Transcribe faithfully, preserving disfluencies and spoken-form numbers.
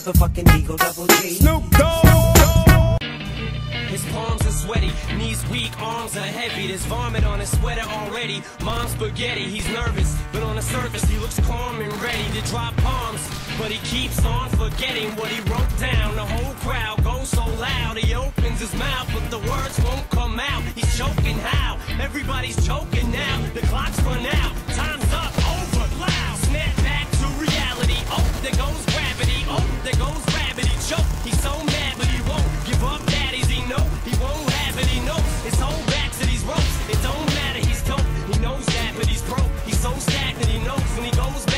motherfucking Eagle Double G. Snoop Dogg. His palms are sweaty, knees weak, arms are heavy. There's vomit on his sweater already. Mom's spaghetti, he's nervous, but on the surface he looks calm and ready to drop bombs. But he keeps on forgetting what he wrote down. The whole crowd goes so loud, he opens his mouth, but the words won't come out. He's choking how? Everybody's choking now. The clock's run out, time's up, over, loud. Snap back to reality. Oh, there goes gravity. Oh, there goes gravity. Choke. He's so mad, but he won't give up. Daddies, he know he won't have it. He knows his whole back to these ropes. It don't matter, he's dope. He knows that, but he's broke. He's so stagnant. He knows when he goes back.